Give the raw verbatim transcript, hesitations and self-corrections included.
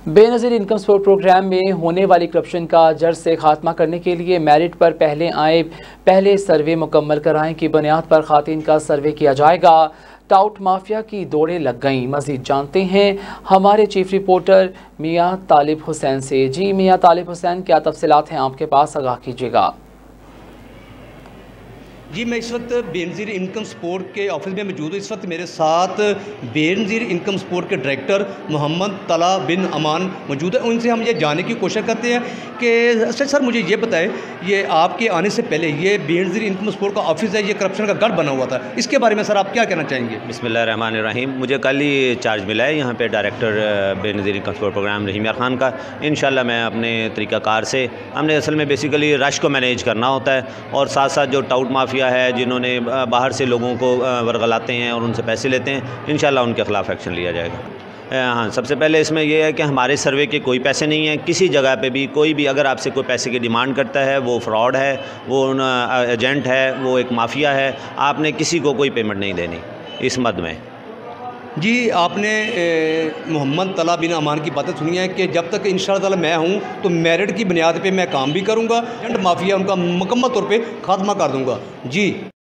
Benazir income support programme में होने वाली करप्शन का जड़ से खात्मा करने के लिए मेरिट पर पहले आए पहले सर्वे मुकम्मल कराएं की बुनियाद पर खातिन का सर्वे किया जाएगा। टाउट माफिया की दौड़ें लग गईं। मज़ीद जानते हैं हमारे चीफ रिपोर्टर मियाँ तालिब हुसैन से। जी मियाँ तालिब हुसैन, क्या तफसीलात हैं आपके पास, आगाह कीजिएगा। जी, मैं इस वक्त बेनज़ीर इनकम सपोर्ट के ऑफिस में मौजूद हूँ। इस वक्त मेरे साथ बेनज़ीर इनकम सपोर्ट के डायरेक्टर मोहम्मद तला बिन अमान मौजूद है। उनसे हम ये जानने की कोशिश करते हैं कि अच्छा सर, मुझे ये बताएं, ये आपके आने से पहले ये बेनज़ीर इनकम सपोर्ट का ऑफिस है, ये करप्शन का गढ़ बना हुआ था, इसके बारे में सर आप क्या कहना चाहेंगे? बिस्मिल्लाहिर्रहमानिर्रहीम। मुझे कल ही चार्ज मिला है यहाँ पे director Benazir income support programme Rahim Yar Khan का। इंशाल्लाह मैं अपने तरीक़ाकार से, हमने असल में बेसिकली रश को मैनेज करना होता है और साथ साथ जो टाउट माफिया है जिन्होंने बाहर से लोगों को वर्गलाते हैं और उनसे पैसे लेते हैं, इंशाल्लाह उनके ख़िलाफ़ एक्शन लिया जाएगा। हाँ, सबसे पहले इसमें यह है कि हमारे सर्वे के कोई पैसे नहीं हैं। किसी जगह पे भी कोई भी अगर आपसे कोई पैसे की डिमांड करता है, वो फ्रॉड है, वो एजेंट है, वो एक माफिया है। आपने किसी को कोई पेमेंट नहीं देनी इस मद में। जी, आपने मोहम्मद तला बिन अमान की बातें सुनी है कि जब तक इंशाअल्लाह मैं हूं तो मेरिट की बुनियाद पे मैं काम भी करूंगा, एजेंट माफिया उनका मुकम्मल तौर पे खात्मा कर दूंगा। जी।